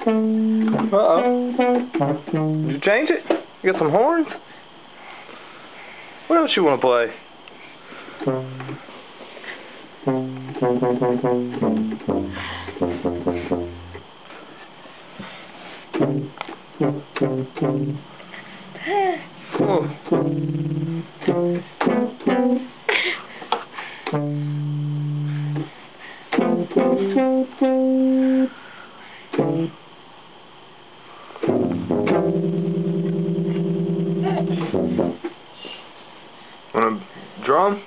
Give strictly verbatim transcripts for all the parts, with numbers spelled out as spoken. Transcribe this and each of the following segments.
Uh-oh. Did you change it? You got some horns? What else you want to play? Oh. Want a drum?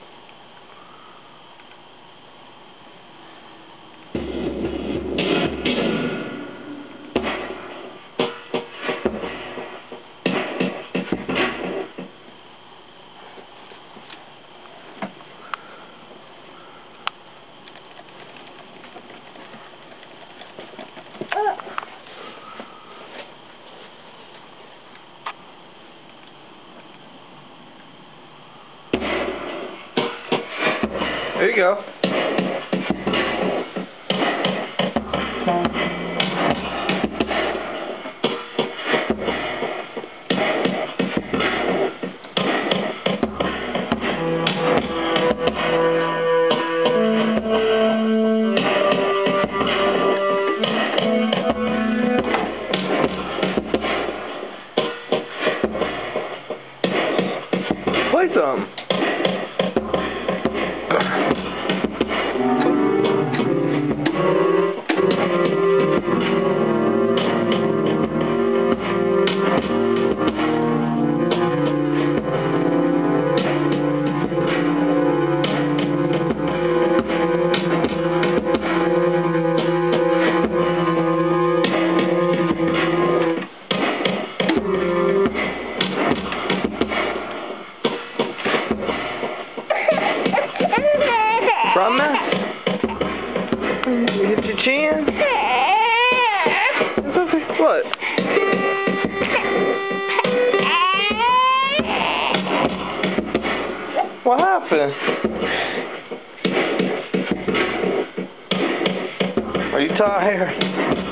There you go. Play some. From that? You hit your chin? What? What happened? Are you tired?